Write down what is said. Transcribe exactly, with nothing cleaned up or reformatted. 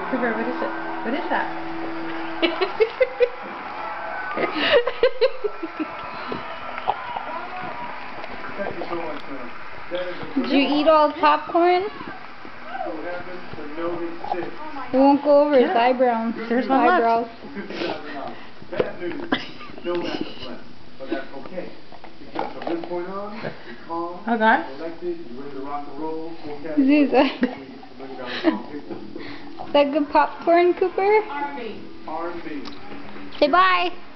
Cooper, what is it? What is that? Did you eat all the popcorn? It won't go over his eyebrows. There's one eyebrows. Bad news. No master plan. But that's okay. Because from this point on, you're calm, Hold on. collected, you're ready to rock and roll. Is that, is that good popcorn, Cooper? R and B. Say bye.